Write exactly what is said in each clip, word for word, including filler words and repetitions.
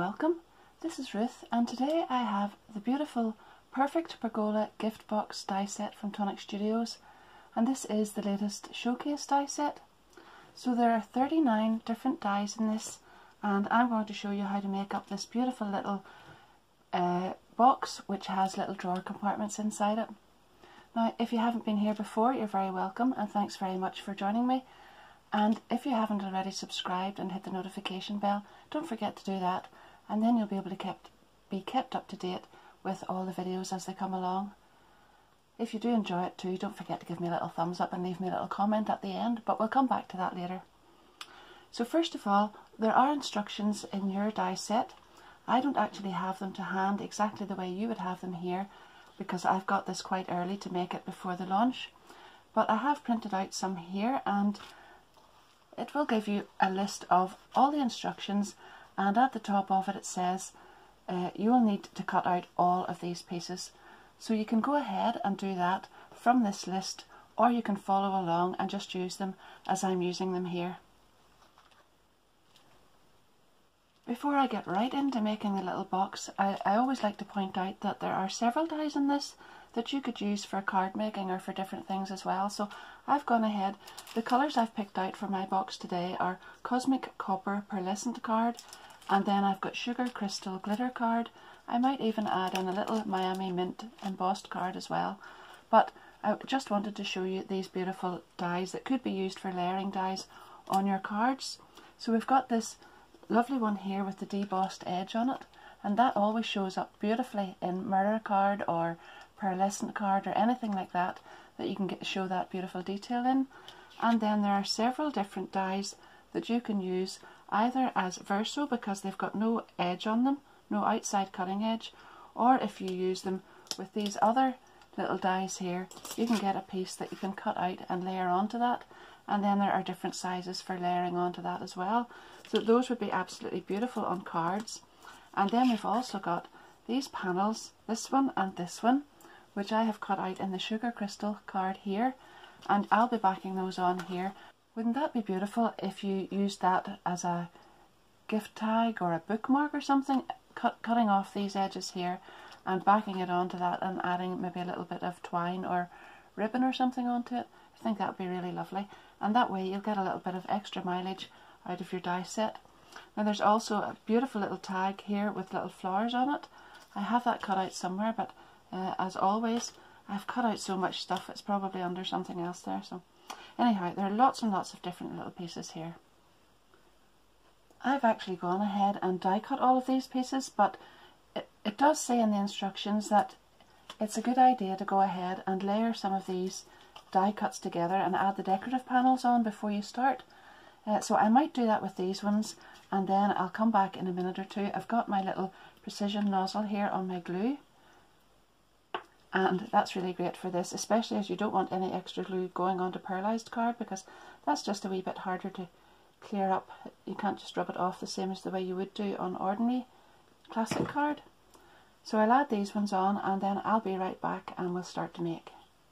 welcome. This is Ruth, and today I have the beautiful Perfect Pergola gift box die set from TONIC Studios, and this is the latest showcase die set. So there are thirty-nine different dies in this, and I'm going to show you how to make up this beautiful little uh, box which has little drawer compartments inside it. Now, if you haven't been here before, you're very welcome, and thanks very much for joining me. And if you haven't already subscribed and hit the notification bell, don't forget to do that, and then you'll be able to kept, be kept up to date with all the videos as they come along. If you do enjoy it too, don't forget to give me a little thumbs up and leave me a little comment at the end, but we'll come back to that later. So first of all, there are instructions in your die set. I don't actually have them to hand exactly the way you would have them here, because I've got this quite early to make it before the launch, but I have printed out some here, and it will give you a list of all the instructions, and at the top of it it says uh, you will need to cut out all of these pieces. So you can go ahead and do that from this list, or you can follow along and just use them as I'm using them here. Before I get right into making the little box, I, I always like to point out that there are several dies in this that you could use for card making or for different things as well. So I've gone ahead, the colours I've picked out for my box today are Cosmic Copper Pearlescent card, and then I've got Sugar Crystal Glitter card. I might even add in a little Miami Mint embossed card as well. But I just wanted to show you these beautiful dies that could be used for layering dies on your cards. So we've got this lovely one here with the debossed edge on it, and that always shows up beautifully in mirror card or pearlescent card or anything like that that you can get show that beautiful detail in. And then there are several different dies that you can use either as verso, because they've got no edge on them, no outside cutting edge, or if you use them with these other little dies here, you can get a piece that you can cut out and layer onto that. And then there are different sizes for layering onto that as well, so those would be absolutely beautiful on cards. And then we've also got these panels, this one and this one, which I have cut out in the Sugar Crystal card here, and I'll be backing those on here. Wouldn't that be beautiful if you used that as a gift tag or a bookmark or something, cut, cutting off these edges here and backing it onto that and adding maybe a little bit of twine or ribbon or something onto it? I think that would be really lovely, and that way you'll get a little bit of extra mileage out of your die set. Now there's also a beautiful little tag here with little flowers on it. I have that cut out somewhere, but uh, as always I've cut out so much stuff it's probably under something else there. So anyhow, there are lots and lots of different little pieces here. I've actually gone ahead and die cut all of these pieces, but it, it does say in the instructions that it's a good idea to go ahead and layer some of these die cuts together and add the decorative panels on before you start. Uh, so I might do that with these ones, and then I'll come back in a minute or two. I've got my little precision nozzle here on my glue, and that's really great for this, especially as you don't want any extra glue going onto pearlized card, because that's just a wee bit harder to clear up. You can't just rub it off the same as the way you would do on ordinary classic card. So I'll add these ones on, and then I'll be right back and we'll start to make.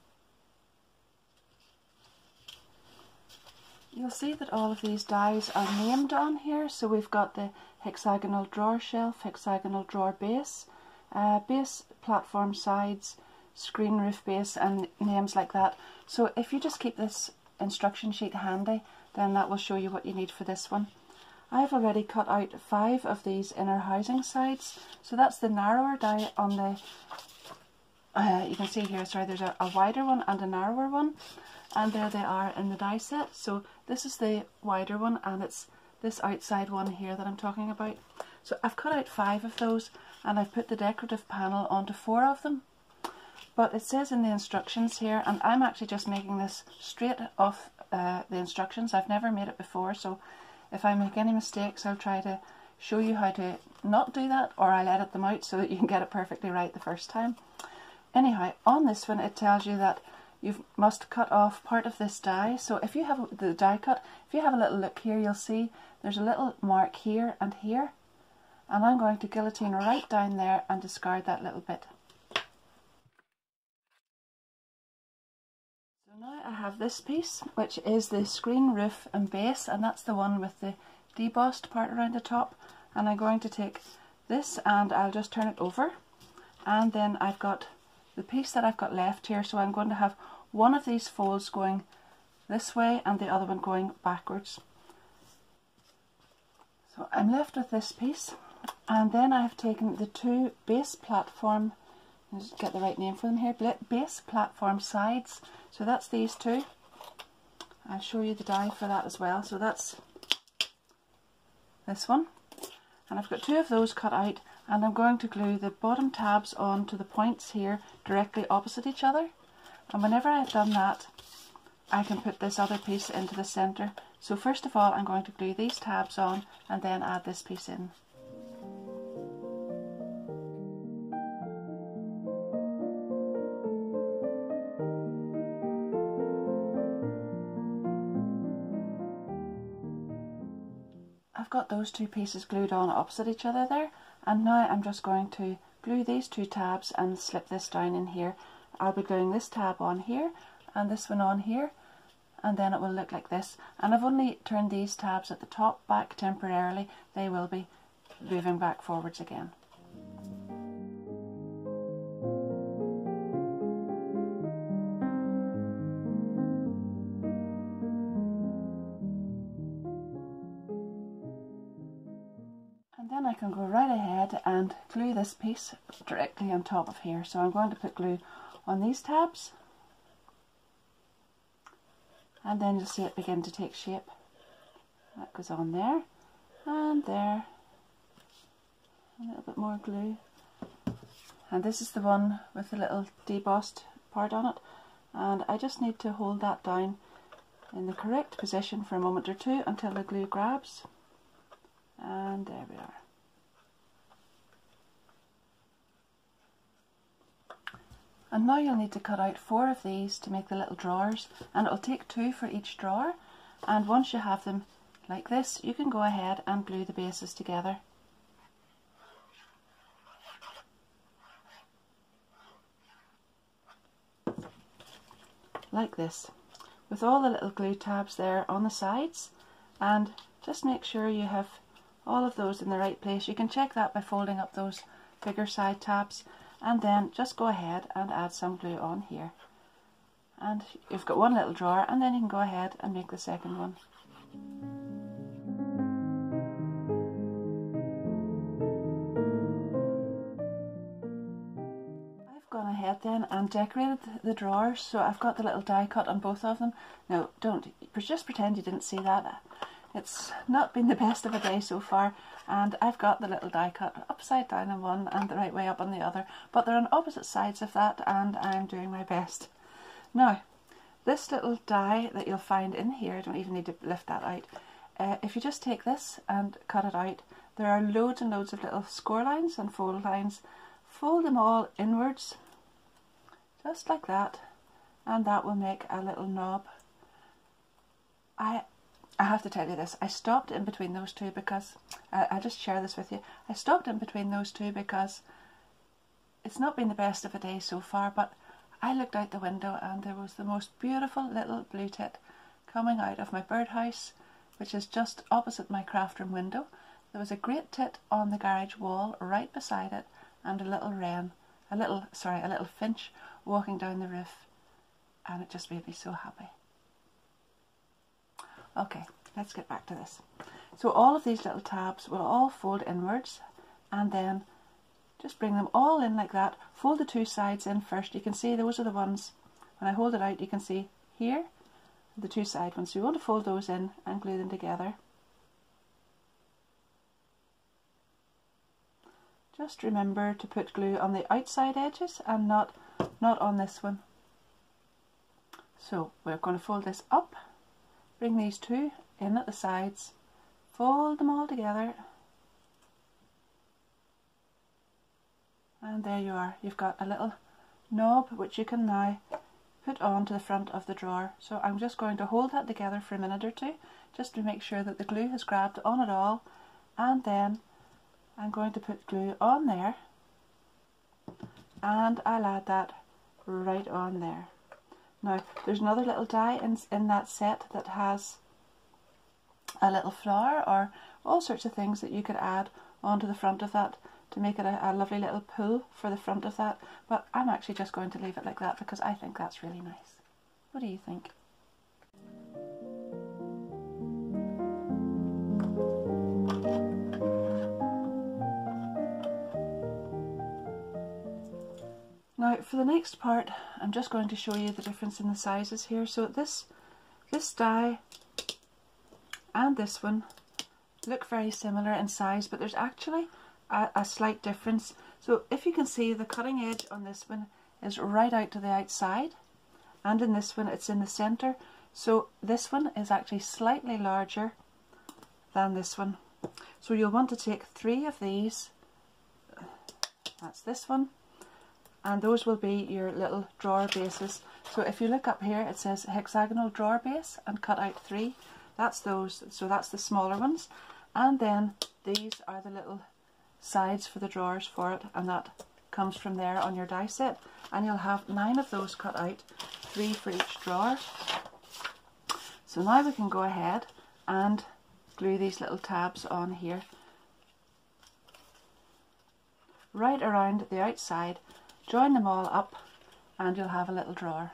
You'll see that all of these dies are named on here. So we've got the hexagonal drawer shelf, hexagonal drawer base, uh, base, platform sides, screen roof base, and names like that. So if you just keep this instruction sheet handy, then that will show you what you need for this one. I've already cut out five of these inner housing sides, so that's the narrower die on the, uh, you can see here, sorry, there's a, a wider one and a narrower one, and there they are in the die set. So this is the wider one, and it's this outside one here that I'm talking about. So I've cut out five of those, and I've put the decorative panel onto four of them. But it says in the instructions here, and I'm actually just making this straight off uh, the instructions. I've never made it before, so if I make any mistakes I'll try to show you how to not do that, or I'll edit them out so that you can get it perfectly right the first time. Anyhow, on this one it tells you that you must cut off part of this die. So if you have the die cut, if you have a little look here, you'll see there's a little mark here and here, and I'm going to guillotine right down there and discard that little bit. So now I have this piece, which is the screen roof and base, and that's the one with the debossed part around the top, and I'm going to take this and I'll just turn it over, and then I've got the piece that I've got left here, so I'm going to have one of these folds going this way and the other one going backwards. So I'm left with this piece, and then I've taken the two base platform, let's get the right name for them here, base platform sides, so that's these two. I'll show you the die for that as well. So that's this one, and I've got two of those cut out, and I'm going to glue the bottom tabs on to the points here directly opposite each other, and whenever I've done that I can put this other piece into the centre. So first of all I'm going to glue these tabs on and then add this piece in. I've got those two pieces glued on opposite each other there, and now I'm just going to glue these two tabs and slip this down in here. I'll be gluing this tab on here and this one on here, and then it will look like this. And I've only turned these tabs at the top back temporarily. They will be moving back forwards again. And then I can go right ahead and glue this piece directly on top of here. So I'm going to put glue on these tabs, and then you'll see it begin to take shape. That goes on there and there, a little bit more glue, and this is the one with the little debossed part on it, and I just need to hold that down in the correct position for a moment or two until the glue grabs, and there we are. And now you'll need to cut out four of these to make the little drawers, and it'll take two for each drawer, and once you have them like this you can go ahead and glue the bases together. Like this, with all the little glue tabs there on the sides, and just make sure you have all of those in the right place. You can check that by folding up those bigger side tabs, and then just go ahead and add some glue on here, and you've got one little drawer, and then you can go ahead and make the second one. I've gone ahead then and decorated the drawers, so I've got the little die cut on both of them. Now don't just pretend you didn't see that. It's not been the best of a day so far, and I've got the little die cut upside down on one and the right way up on the other, but they're on opposite sides of that, and I'm doing my best. Now, this little die that you'll find in here, I don't even need to lift that out, uh, if you just take this and cut it out, there are loads and loads of little score lines and fold lines. Fold them all inwards, just like that, and that will make a little knob. I I have to tell you this, I stopped in between those two because, uh, I'll just share this with you, I stopped in between those two because it's not been the best of a day so far, but I looked out the window and there was the most beautiful little blue tit coming out of my birdhouse, which is just opposite my craft room window. There was a great tit on the garage wall right beside it, and a little wren, a little, sorry, a little finch walking down the roof, and it just made me so happy. Okay, let's get back to this. So all of these little tabs will all fold inwards, and then just bring them all in like that. Fold the two sides in first. You can see those are the ones, when I hold it out you can see here the two side ones. So you want to fold those in and glue them together. Just remember to put glue on the outside edges and not, not on this one. So we're going to fold this up. Bring these two in at the sides, fold them all together, and there you are. You've got a little knob which you can now put on to the front of the drawer. So I'm just going to hold that together for a minute or two just to make sure that the glue has grabbed on it all, and then I'm going to put glue on there, and I'll add that right on there. Now, there's another little die in, in that set that has a little flower or all sorts of things that you could add onto the front of that to make it a, a lovely little pull for the front of that, but I'm actually just going to leave it like that because I think that's really nice. What do you think? Now for the next part, I'm just going to show you the difference in the sizes here. So this, this die and this one look very similar in size, but there's actually a, a slight difference. So if you can see, the cutting edge on this one is right out to the outside, and in this one it's in the centre. So this one is actually slightly larger than this one. So you'll want to take three of these, that's this one, and those will be your little drawer bases. So if you look up here, it says hexagonal drawer base, and cut out three. That's those, so that's the smaller ones. And then these are the little sides for the drawers for it, and that comes from there on your die set. And you'll have nine of those cut out, three for each drawer. So now we can go ahead and glue these little tabs on here, right around the outside. Join them all up and you'll have a little drawer.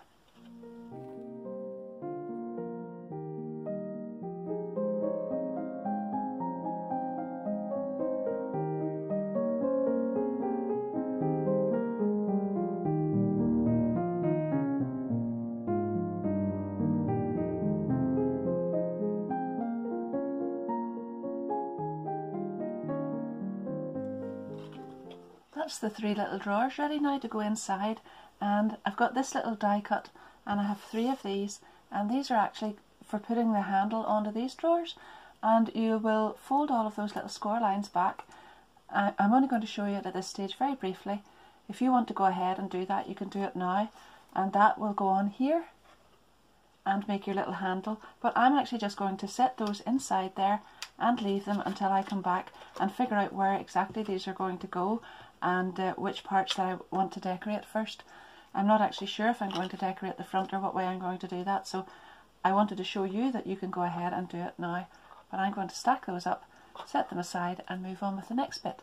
That's the three little drawers ready now to go inside, and I've got this little die cut and I have three of these, and these are actually for putting the handle onto these drawers, and you will fold all of those little score lines back. I, I'm only going to show you it at this stage very briefly. If you want to go ahead and do that, you can do it now, and that will go on here and make your little handle, but I'm actually just going to set those inside there and leave them until I come back and figure out where exactly these are going to go, and uh, which parts that I want to decorate first. I'm not actually sure if I'm going to decorate the front or what way I'm going to do that, so I wanted to show you that you can go ahead and do it now. But I'm going to stack those up, set them aside, and move on with the next bit.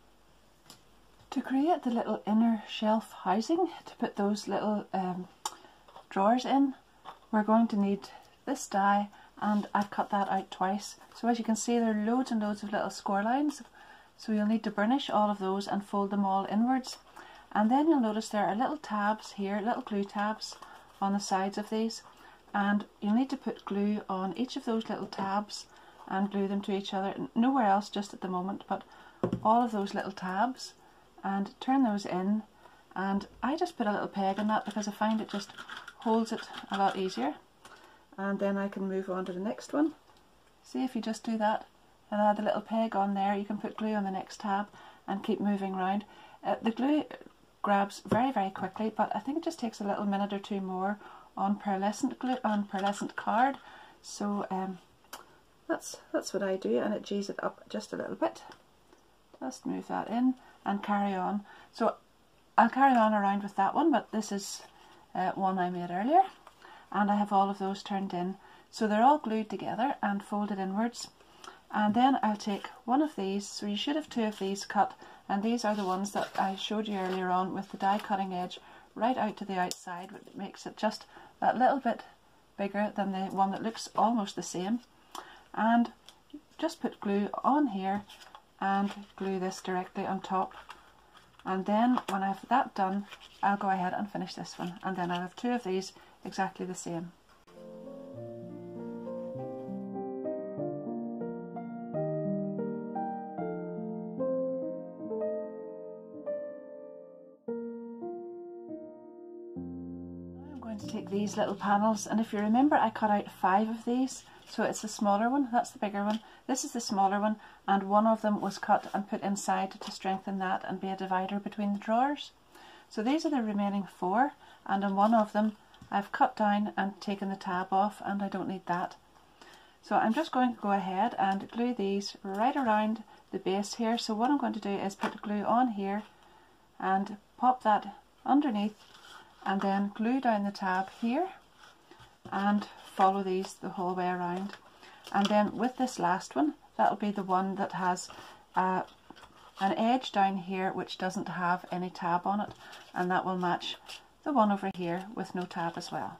To create the little inner shelf housing to put those little um, drawers in, we're going to need this die, and I've cut that out twice. So as you can see, there are loads and loads of little score lines. So you'll need to burnish all of those and fold them all inwards. And then you'll notice there are little tabs here, little glue tabs on the sides of these. And you'll need to put glue on each of those little tabs and glue them to each other. Nowhere else just at the moment, but all of those little tabs, and turn those in. And I just put a little peg in that because I find it just holds it a lot easier. And then I can move on to the next one. See, if you just do that and add a little peg on there, you can put glue on the next tab and keep moving around. Uh, the glue grabs very very quickly, but I think it just takes a little minute or two more on pearlescent glue, on pearlescent card. So um, that's that's what I do, and it G's it up just a little bit. Just move that in and carry on. So I'll carry on around with that one, but this is uh, one I made earlier, and I have all of those turned in. So they're all glued together and folded inwards. And then I'll take one of these, so you should have two of these cut, and these are the ones that I showed you earlier on with the die cutting edge right out to the outside, which makes it just that little bit bigger than the one that looks almost the same. And just put glue on here and glue this directly on top. And then when I have that done, I'll go ahead and finish this one, and then I'll have two of these exactly the same. To take these little panels, and if you remember, I cut out five of these, so it's the smaller one, that's the bigger one, this is the smaller one, and one of them was cut and put inside to strengthen that and be a divider between the drawers. So these are the remaining four, and on one of them I've cut down and taken the tab off, and I don't need that. So I'm just going to go ahead and glue these right around the base here. So what I'm going to do is put glue on here and pop that underneath, and then glue down the tab here and follow these the whole way around. And then with this last one, that'll be the one that has a an edge down here which doesn't have any tab on it, and that will match the one over here with no tab as well.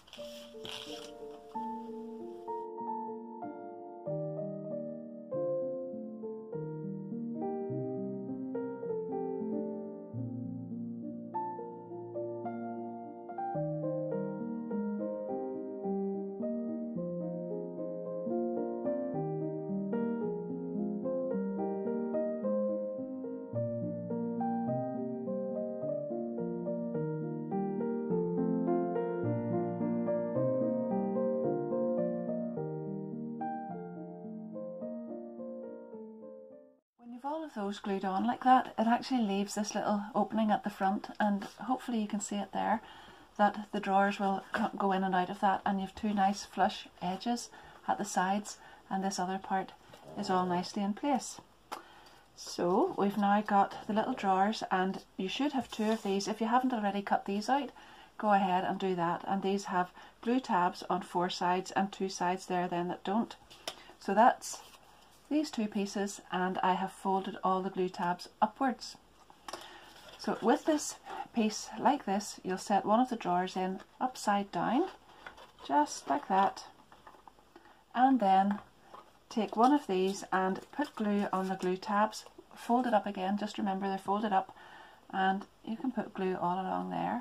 All of those glued on like that, it actually leaves this little opening at the front, and hopefully you can see it there, that the drawers will go in and out of that, and you have two nice flush edges at the sides, and this other part is all nicely in place. So we've now got the little drawers, and you should have two of these. If you haven't already cut these out, go ahead and do that, and these have glue tabs on four sides and two sides there then that don't. So that's these two pieces, and I have folded all the glue tabs upwards. So with this piece like this, you'll set one of the drawers in upside down, just like that, and then take one of these and put glue on the glue tabs, fold it up again, just remember they're folded up, and you can put glue all along there.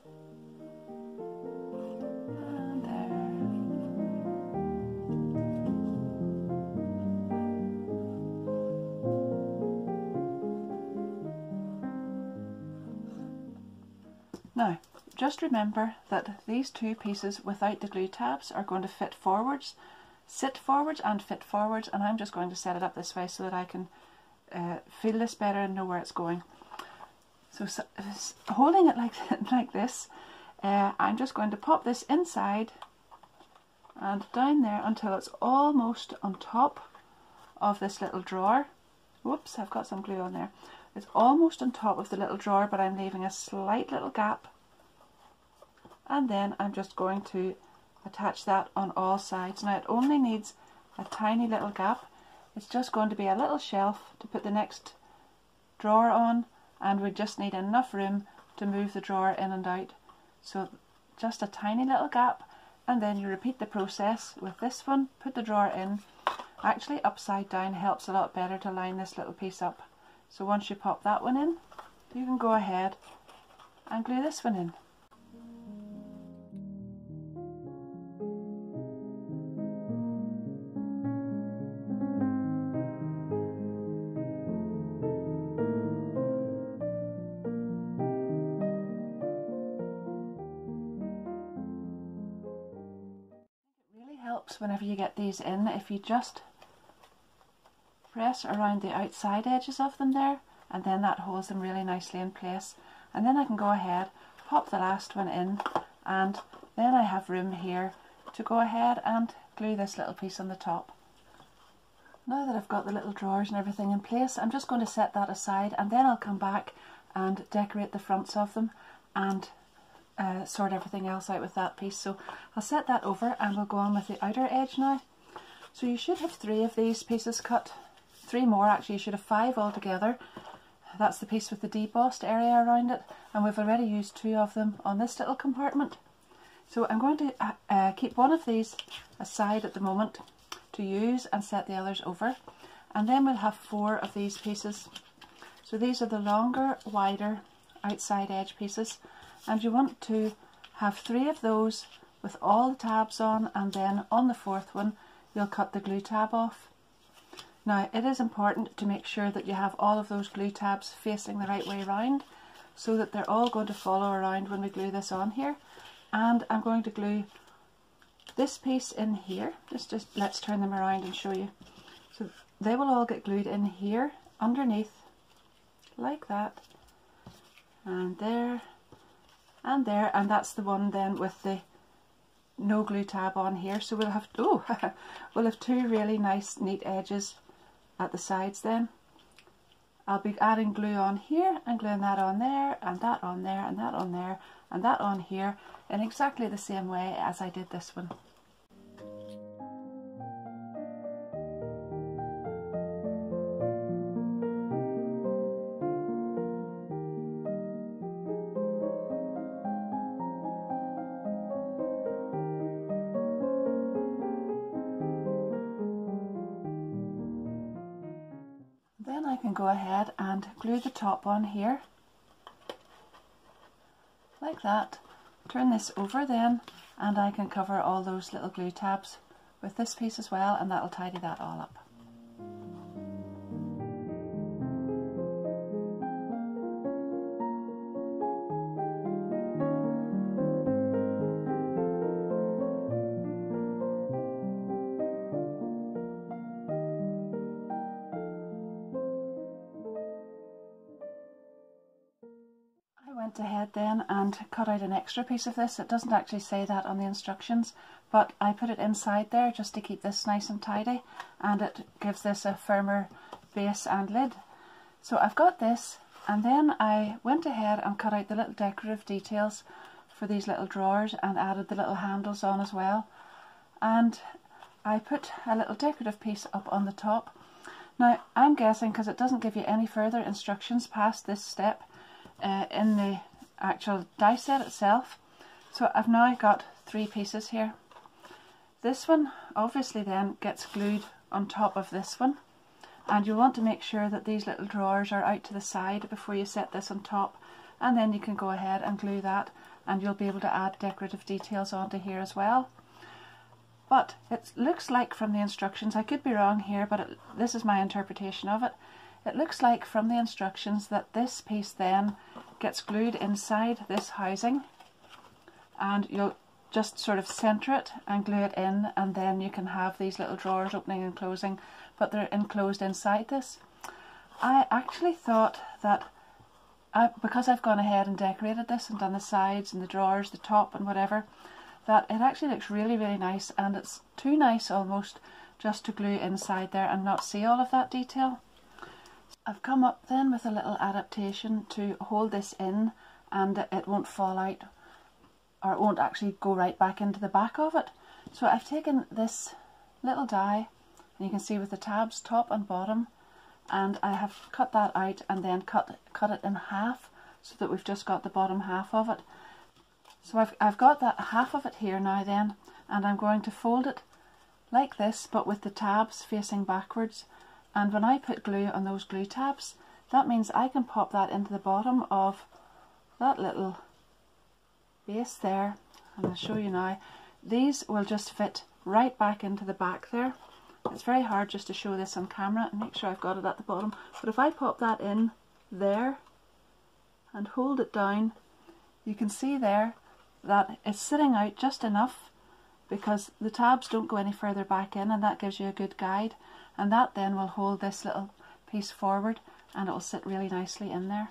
Now, just remember that these two pieces without the glue tabs are going to fit forwards, sit forwards and fit forwards, and I'm just going to set it up this way so that I can uh, feel this better and know where it's going. So, so holding it like, like this, uh, I'm just going to pop this inside and down there until it's almost on top of this little drawer. Whoops, I've got some glue on there. It's almost on top of the little drawer, but I'm leaving a slight little gap, and then I'm just going to attach that on all sides. Now it only needs a tiny little gap. It's just going to be a little shelf to put the next drawer on, and we just need enough room to move the drawer in and out. So just a tiny little gap, and then you repeat the process with this one. Put the drawer in. Actually upside down helps a lot better to line this little piece up. So once you pop that one in, you can go ahead and glue this one in. It really helps whenever you get these in if you just press around the outside edges of them there, and then that holds them really nicely in place. And then I can go ahead, pop the last one in, and then I have room here to go ahead and glue this little piece on the top. Now that I've got the little drawers and everything in place, I'm just going to set that aside, and then I'll come back and decorate the fronts of them and uh, sort everything else out with that piece. So I'll set that over, and we'll go on with the outer edge now. So you should have three of these pieces cut. Three more actually, you should have five altogether. That's the piece with the debossed area around it, and we've already used two of them on this little compartment. So I'm going to uh, uh, keep one of these aside at the moment to use and set the others over, and then we'll have four of these pieces. So these are the longer, wider outside edge pieces, and you want to have three of those with all the tabs on, and then on the fourth one you'll cut the glue tab off. Now it is important to make sure that you have all of those glue tabs facing the right way around, so that they're all going to follow around when we glue this on here. And I'm going to glue this piece in here. Just, just let's turn them around and show you. So they will all get glued in here underneath, like that, and there, and there, and that's the one then with the no glue tab on here. So we'll have oh we'll have two really nice neat edges at the sides then. I'll be adding glue on here and gluing that on there, and that on there, and that on there, and that on here in exactly the same way as I did this one. can go ahead and glue the top on here, like that. Turn this over then, and I can cover all those little glue tabs with this piece as well, and that'll tidy that all up. I went ahead then and cut out an extra piece of this. It doesn't actually say that on the instructions, but I put it inside there just to keep this nice and tidy, and it gives this a firmer base and lid. So I've got this, and then I went ahead and cut out the little decorative details for these little drawers and added the little handles on as well. And I put a little decorative piece up on the top. Now I'm guessing, because it doesn't give you any further instructions past this step Uh, in the actual die set itself. So I've now got three pieces here. This one obviously then gets glued on top of this one, and you want to make sure that these little drawers are out to the side before you set this on top, and then you can go ahead and glue that, and you'll be able to add decorative details onto here as well. But it looks like from the instructions, I could be wrong here, but it, this is my interpretation of it. It looks like from the instructions that this piece then gets glued inside this housing, and you'll just sort of centre it and glue it in, and then you can have these little drawers opening and closing, but they're enclosed inside this. I actually thought that I, because I've gone ahead and decorated this and done the sides and the drawers, the top and whatever, that it actually looks really really nice, and it's too nice almost just to glue inside there and not see all of that detail. I've come up then with a little adaptation to hold this in, and it won't fall out, or it won't actually go right back into the back of it. So I've taken this little die, and you can see with the tabs top and bottom, and I have cut that out and then cut cut it in half so that we've just got the bottom half of it. So I've, I've got that half of it here now then, and I'm going to fold it like this, but with the tabs facing backwards. And when I put glue on those glue tabs, that means I can pop that into the bottom of that little base there, and I'll show you now. These will just fit right back into the back there. It's very hard just to show this on camera and make sure I've got it at the bottom, but if I pop that in there and hold it down, you can see there that it's sitting out just enough, because the tabs don't go any further back in, and that gives you a good guide. And that then will hold this little piece forward, and it will sit really nicely in there.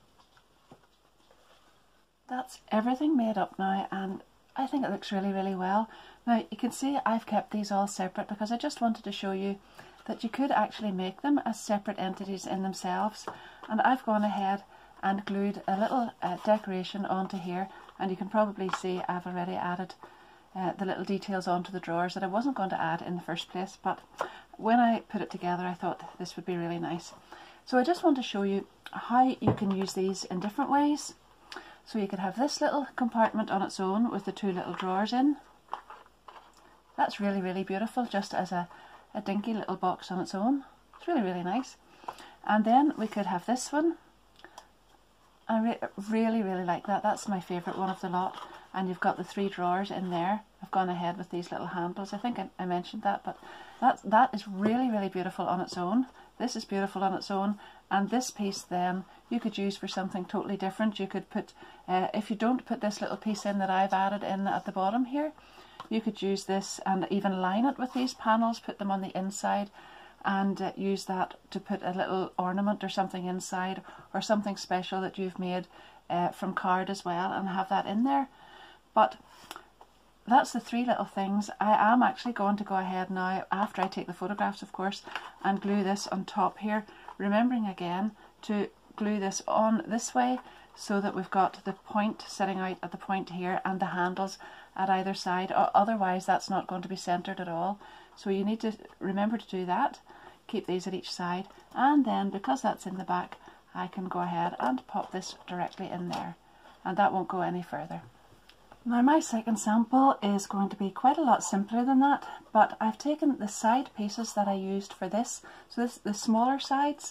That's everything made up now, and I think it looks really really well. Now you can see I've kept these all separate because I just wanted to show you that you could actually make them as separate entities in themselves, and I've gone ahead and glued a little uh, decoration onto here, and you can probably see I've already added uh, the little details onto the drawers that I wasn't going to add in the first place, but when I put it together I thought this would be really nice. So I just want to show you how you can use these in different ways. So you could have this little compartment on its own with the two little drawers in. That's really really beautiful, just as a, a dinky little box on its own. It's really really nice. And then we could have this one. I re really really like that. That's my favourite one of the lot. And you've got the three drawers in there. I've gone ahead with these little handles. I think I, I mentioned that, but that, that is really really beautiful on its own. This is beautiful on its own, and this piece then you could use for something totally different. You could put, uh, if you don't put this little piece in that I've added in at the bottom here, you could use this and even line it with these panels, put them on the inside, and uh, use that to put a little ornament or something inside, or something special that you've made uh, from card as well, and have that in there. But that's the three little things. I am actually going to go ahead now, after I take the photographs of course, and glue this on top here, remembering again to glue this on this way so that we've got the point sitting out at the point here and the handles at either side, or otherwise that's not going to be centered at all. So you need to remember to do that. Keep these at each side, and then because that's in the back I can go ahead and pop this directly in there, and that won't go any further. Now my second sample is going to be quite a lot simpler than that, but I've taken the side pieces that I used for this, so this the smaller sides,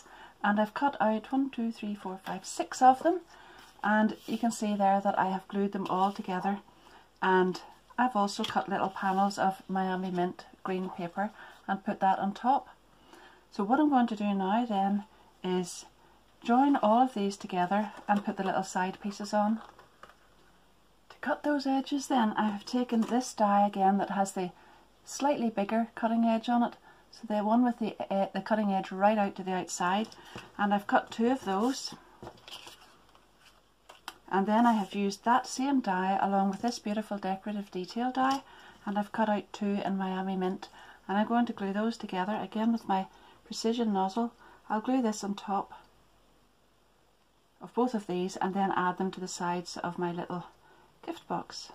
and I've cut out one, two, three, four, five, six of them, and you can see there that I have glued them all together, and I've also cut little panels of Miami Mint green paper and put that on top. So what I'm going to do now then is join all of these together and put the little side pieces on. To cut those edges then, I have taken this die again that has the slightly bigger cutting edge on it, so the one with the, uh, the cutting edge right out to the outside, and I've cut two of those. And then I have used that same die along with this beautiful decorative detail die, and I've cut out two in Miami Mint, and I'm going to glue those together again with my precision nozzle. I'll glue this on top of both of these and then add them to the sides of my little gift box.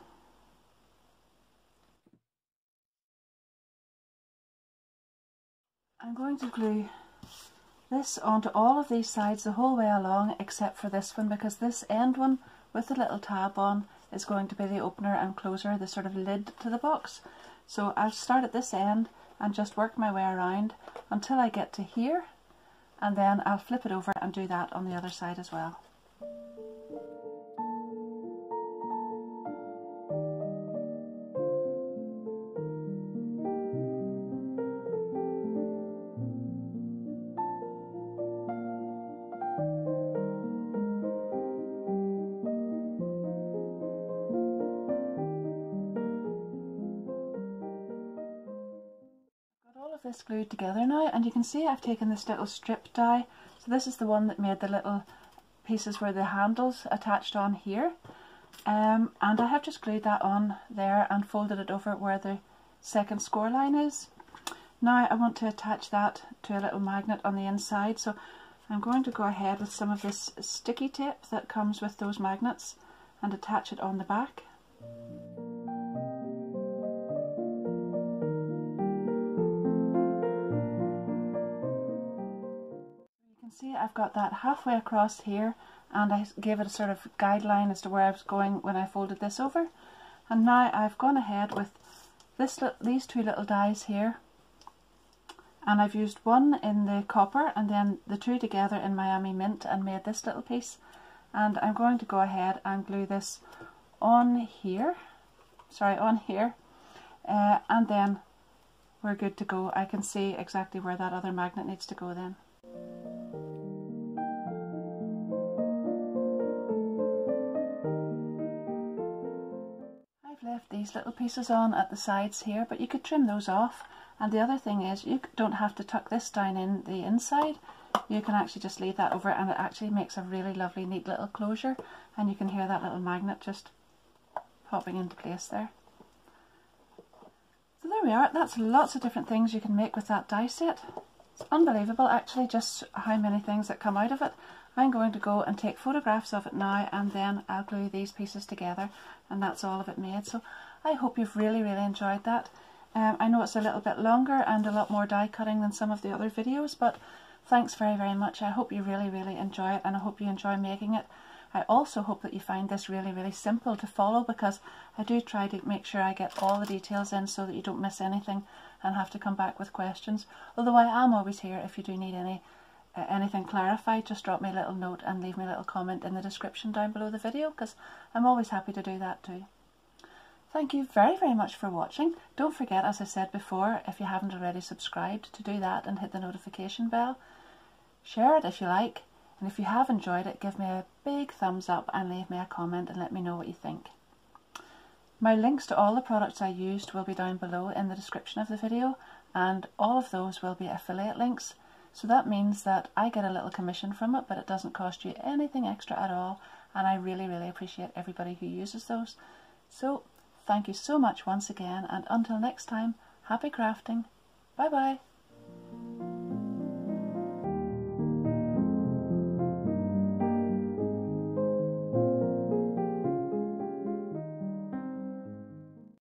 I'm going to glue this onto all of these sides the whole way along except for this one, because this end one with the little tab on is going to be the opener and closer, the sort of lid to the box. So I'll start at this end and just work my way around until I get to here, and then I'll flip it over and do that on the other side as well. This glued together now, and you can see I've taken this little strip die. So this is the one that made the little pieces where the handles attached on here, um, and I have just glued that on there and folded it over where the second score line is. Now I want to attach that to a little magnet on the inside, so I'm going to go ahead with some of this sticky tape that comes with those magnets and attach it on the back. See, I've got that halfway across here, and I gave it a sort of guideline as to where I was going when I folded this over. And now I've gone ahead with this, these two little dies here, and I've used one in the copper and then the two together in Miami Mint and made this little piece. And I'm going to go ahead and glue this on here, sorry, on here, uh, and then we're good to go. I can see exactly where that other magnet needs to go then. Left these little pieces on at the sides here, but you could trim those off, and the other thing is you don't have to tuck this down in the inside. You can actually just leave that over, and it actually makes a really lovely neat little closure, and you can hear that little magnet just popping into place there. So there we are. That's lots of different things you can make with that die set. It's unbelievable actually just how many things that come out of it. I'm going to go and take photographs of it now, and then I'll glue these pieces together, and that's all of it made. So I hope you've really really enjoyed that. Um, I know it's a little bit longer and a lot more die cutting than some of the other videos, but thanks very very much. I hope you really really enjoy it, and I hope you enjoy making it. I also hope that you find this really really simple to follow, because I do try to make sure I get all the details in so that you don't miss anything and have to come back with questions. Although I am always here if you do need any Uh, anything clarified. Just drop me a little note and leave me a little comment in the description down below the video, because I'm always happy to do that too. Thank you very very much for watching. Don't forget, as I said before, if you haven't already subscribed, to do that and hit the notification bell. Share it if you like, and if you have enjoyed it, give me a big thumbs up and leave me a comment and let me know what you think. My links to all the products I used will be down below in the description of the video, and all of those will be affiliate links. So that means that I get a little commission from it, but it doesn't cost you anything extra at all, and I really really appreciate everybody who uses those. So thank you so much once again, and until next time, happy crafting. Bye bye.